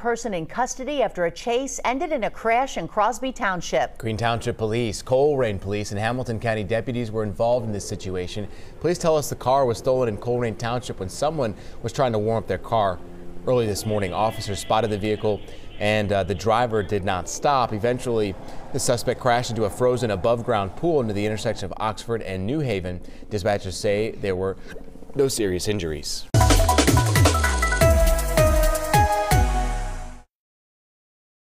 person in custody after a chase ended in a crash in Crosby Township. Green Township Police, Colerain Police, and Hamilton County deputies were involved in this situation. Police tell us the car was stolen in Colerain Township when someone was trying to warm up their car. Early this morning, officers spotted the vehicle and the driver did not stop. Eventually, the suspect crashed into a frozen above-ground pool near the intersection of Oxford and New Haven. Dispatchers say there were no serious injuries.